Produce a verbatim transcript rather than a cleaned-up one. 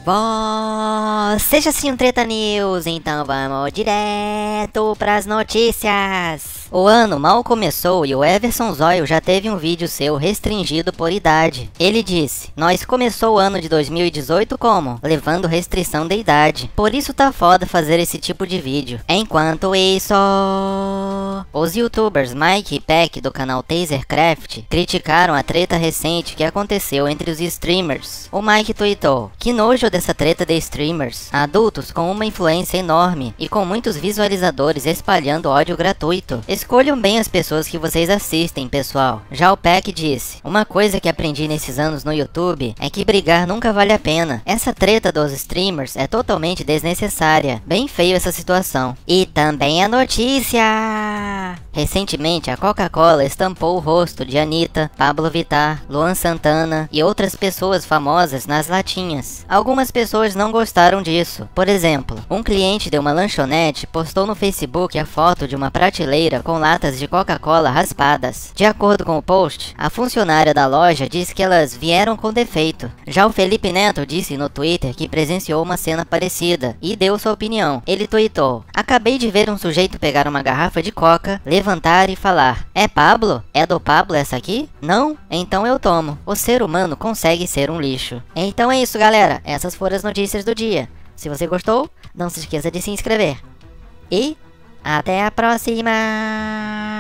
Você já assistiu um Treta News? Então vamos direto pras notícias. O ano mal começou e o Everson Zóio já teve um vídeo seu restringido por idade. Ele disse: nós começou o ano de dois mil e dezoito como? Levando restrição de idade. Por isso tá foda fazer esse tipo de vídeo. Enquanto isso, os youtubers Mike e Peck do canal Tasercraft criticaram a treta recente que aconteceu entre os streamers. O Mike tweetou: que nojo dessa treta de streamers, adultos com uma influência enorme e com muitos visualizadores espalhando ódio gratuito. Escolham bem as pessoas que vocês assistem, pessoal. Já o Peck disse: uma coisa que aprendi nesses anos no YouTube é que brigar nunca vale a pena. Essa treta dos streamers é totalmente desnecessária. Bem feio essa situação. E também a notícia! Recentemente, a Coca-Cola estampou o rosto de Anitta, Pablo Vittar, Luan Santana e outras pessoas famosas nas latinhas. Algumas pessoas não gostaram disso. Por exemplo, um cliente de uma lanchonete postou no Facebook a foto de uma prateleira com latas de Coca-Cola raspadas. De acordo com o post, a funcionária da loja disse que elas vieram com defeito. Já o Felipe Neto disse no Twitter que presenciou uma cena parecida e deu sua opinião. Ele tweetou: acabei de ver um sujeito pegar uma garrafa de Coca, levantar e falar: é Pablo? É do Pablo essa aqui? Não? Então eu tomo. O ser humano consegue ser um lixo. Então é isso, galera. Essas foram as notícias do dia. Se você gostou, não se esqueça de se inscrever. E até a próxima!